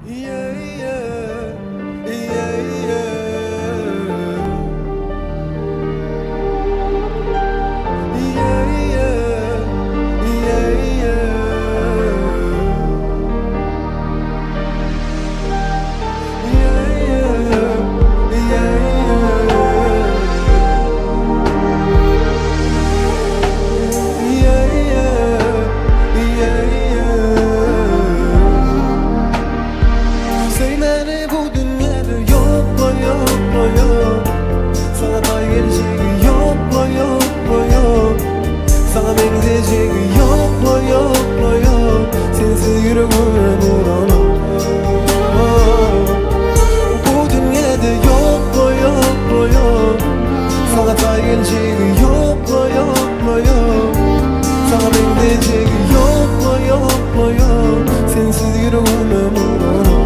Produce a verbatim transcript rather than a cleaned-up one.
Yeah, yeah, yeah, yeah. Yeah, yeah, yeah, yeah. Yeah, yeah, yeah, yeah, yeah, yeah. Sevmeni bu dünyada yokla yokla yok. Sana pay gelecek yokla yokla yok. Sana benzeyecek yokla yokla yok. Sensiz yüreğime vuramam. Bu dünyada yokla yokla yok. Sana pay gelecek yokla yokla yok. Sana benzeyecek yokla yokla yok. Sensiz yüreğime vuramam.